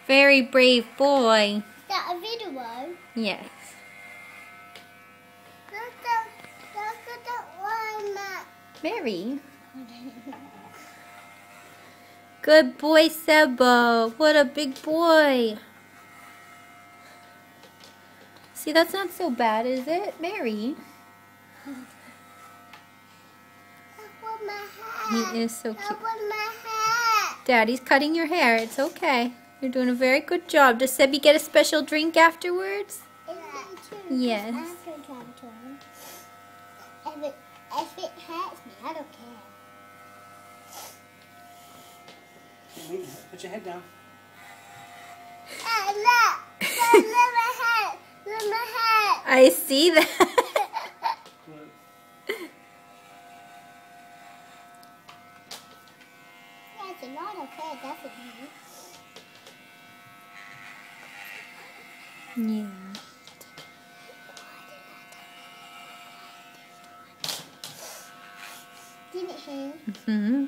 Very brave boy. Is that a video? Yes. Look at that one, Matt. Mary. Good boy, Sebo. What a big boy. See, that's not so bad, is it, Mary? He is so cute. Daddy's cutting your hair. It's okay. You're doing a very good job. Does Sebi get a special drink afterwards? Yes. If it hurts me, I don't care. Put your head down. Look my head. Look my head. I see that. That's a lot of hair, definitely. Yeah. Didn't he? Mm-hmm.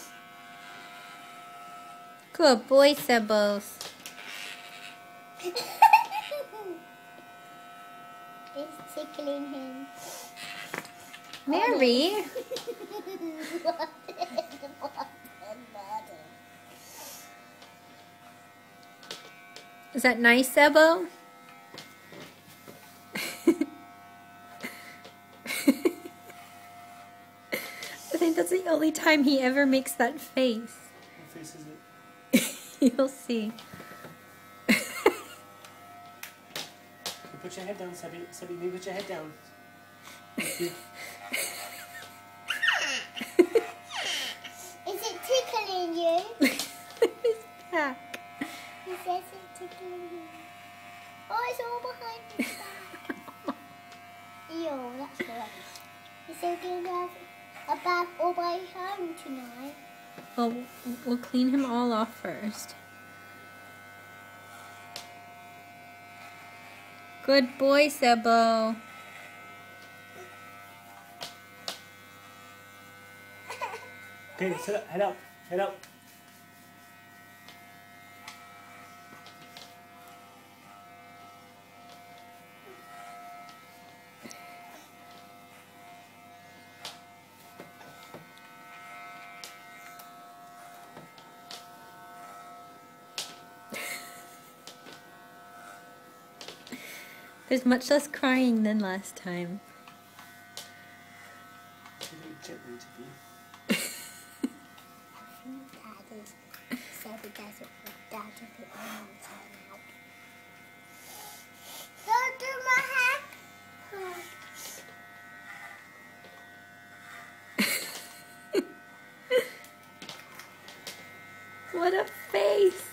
Good boy, Sebos. It's tickling him. Mary. Is that nice, Sebo? I think that's the only time he ever makes that face. What face is it? You'll see. Put your head down, Sebi. Sebi, maybe put your head down. Is it tickling you? His back. He says it's tickling you. Oh, it's all behind his back. Ew, that's gross. Is he going to have a bath all by home tonight? Well, we'll clean him all off first. Good boy, Sebo. Okay, sit up, head up, head up. There's much less crying than last time. Gently to be. Sebi doesn't want Dad to put my arms out. Don't do my hair. What a face!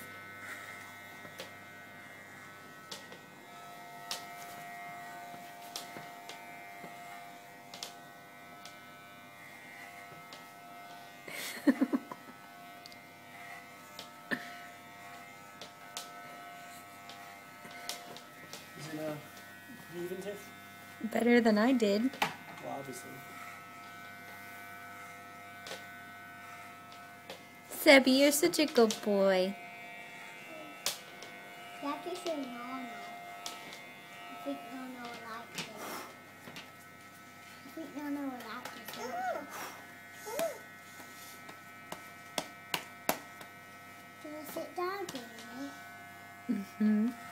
Is it a even test? Better than I did. Well, obviously. Sebi, you're such a good boy. You have to show Nana. I think Nana will like this. I think Nana will like this. Do you want to sit down for a minute? Mm-hmm.